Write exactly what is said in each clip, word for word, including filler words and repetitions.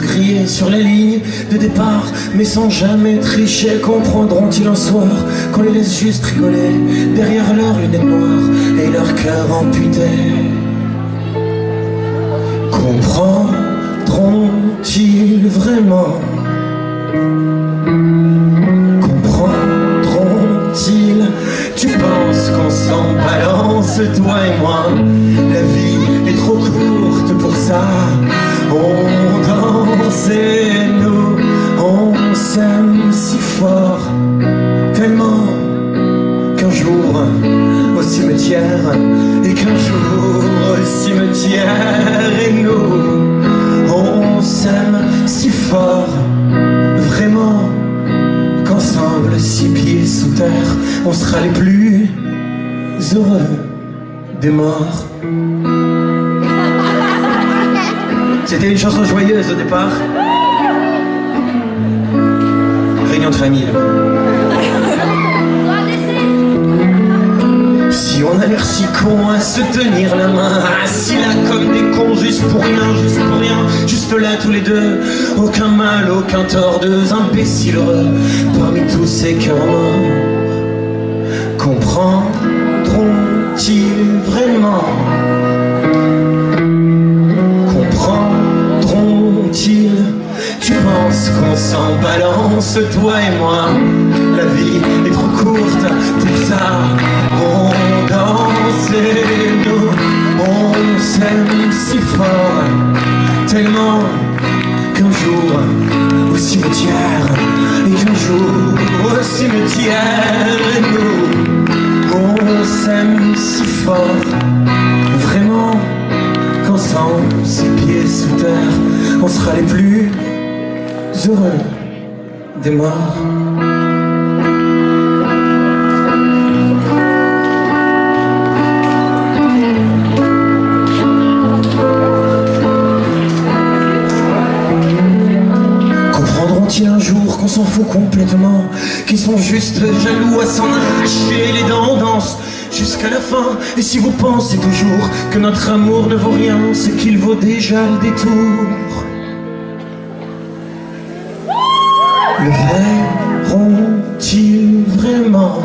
inscrits sur la ligne de départ, mais sans jamais tricher. Comprendront-ils un soir qu'on les laisse juste rigoler derrière leurs lunettes noires et leur cœur amputé? Comprendront-ils vraiment? Comprendront-ils? Tu penses qu'on s'en balance, toi et moi? La vie est trop courte pour ça. On danse et nous, on s'aime si fort, tellement qu'un jour au cimetière, et qu'un jour au cimetière, et nous, on s'aime si fort, vraiment, qu'ensemble, six pieds sous terre, on sera les plus heureux des morts. C'était une chanson joyeuse au départ. Réunion de famille. Si on a l'air si con à se tenir la main, assis là comme des cons, juste pour rien, juste pour rien, juste là tous les deux, aucun mal, aucun tort, deux imbéciles heureux parmi tous ces cœurs morts. Comprendront-ils vraiment? Comprendront-ils? Tu penses qu'on s'en balance, toi et moi? La vie est trop courte pour ça. On danse et nous, on s'aime si fort, tellement qu'un jour au cimetière, et qu'un jour au cimetière, et nous, on s'aime si fort, vraiment, qu'ensemble, six pieds sous terre, on sera les plus heureux des morts. Comprendront-ils un jour qu'on s'en fout complètement, qu'ils sont juste jaloux à s'en arracher les dents? On danse jusqu'à la fin, et si vous pensez toujours que notre amour ne vaut rien, c'est qu'il vaut déjà le détour. Le verront-ils vraiment?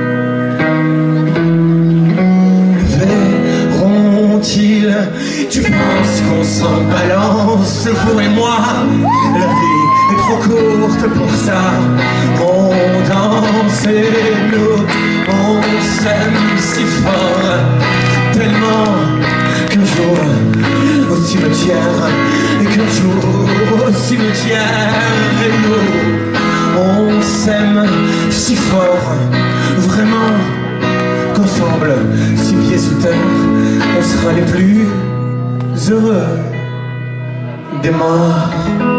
Le verront-ils? Tu penses qu'on s'en balance, vous et moi? La vie est trop courte pour ça. On danse et nous, on s'aime si fort, tellement qu'un jour au cimetière, et qu'un jour au cimetière, et nous, on s'aime si fort, vraiment, qu'ensemble, six pieds sous terre, on sera les plus heureux des morts.